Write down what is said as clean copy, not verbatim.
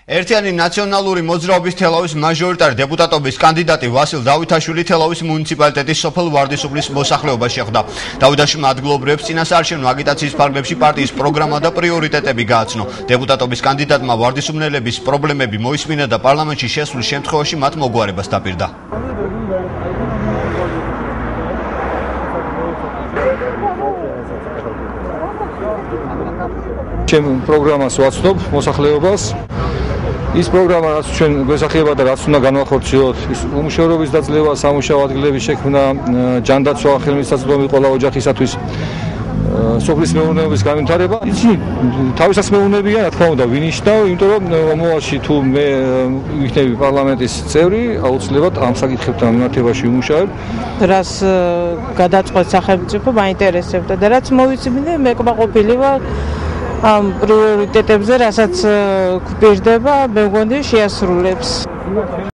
ერთიანი ნაციონალური მოძრაობის თელავის მაჟორიტარი დეპუტატობის კანდიდატი ვასილ დავითაშვილი თელავის მუნიციპალიტეტის სოფელ ვარდისუბნის მოსახლეობაში ხვდა. დავითაშვილმა ადგილობრივებს წინასაარჩევნო აგიტაციის ფარგლებში პარტიის პროგრამა და პრიორიტეტები გააცნო. დეპუტატობის კანდიდატმა ვარდისუბნელების პრობლემები მოისმინა და პარლამენტში შესვლის შემთხვევაში მათ მოგვარებას დაპირდა. Чем პროგრამას ვაცნობ მოსახლეობას ის პროგრამა რაც ჩვენ გვესახება და რაც უნდა განვახორციელოთ ის უმუშევრობის დაძლევა, სამუშაო ადგილების შექმნა, ჯანდაცვა, ხელმისაწვდომი ყველა ოჯახისათვის, სოფლის მეურნეობის განვითარება. იცი თავისას მეურნეობია, რა თქმა უნდა, ვინიშნავ, იმიტომ რომ მომავალში თუ მე ვიქნები პარლამენტის წევრი, აუცილებლად ამ საკითხებთან მიმართებაში ვიმუშავებ. რას გადაწყვეტს სახელმწიფო მაინტერესებდა და რაც მოვიცინე, მე კმაყოფილი ვარ ამ პრიორიტეტებზე, რასაც გვპირდება, მე მგონი შეასრულებს.